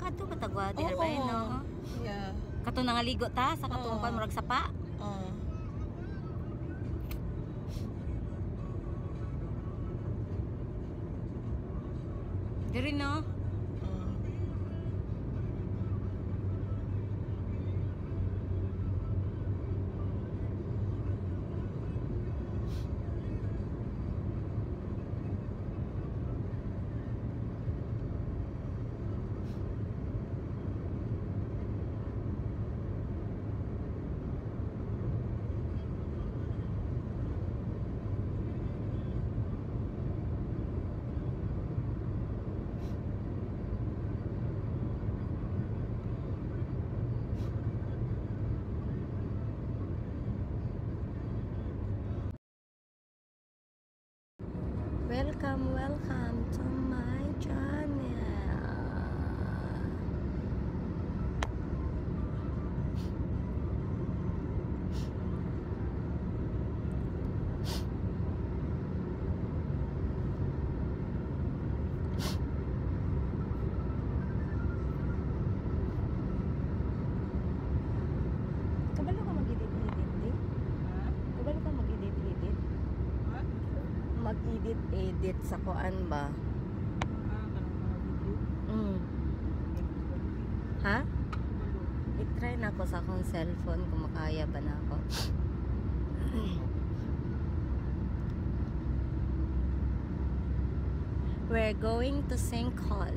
ato batagwa di Oo. ba no? Yeah. Kato nangaligo ta sa katong kan murag sapa. Oo. Diri no. Welcome to my channel. Kabalo ka mag-edit-edit, di? Kabalo ka mag-edit-edit? Mag-edit-edit sa kuan ba? Ha? I-try na ako sa akong cellphone kung makaya ba na ako. We're going to Sinkhole.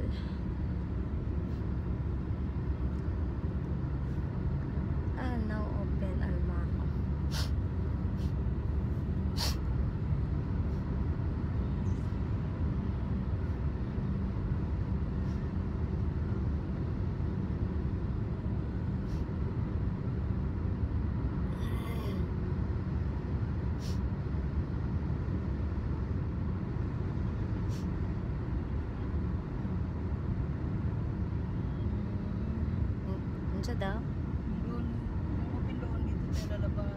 Now open Almaco. Ano siya daw? Doon. Open doon dito sa lalabas.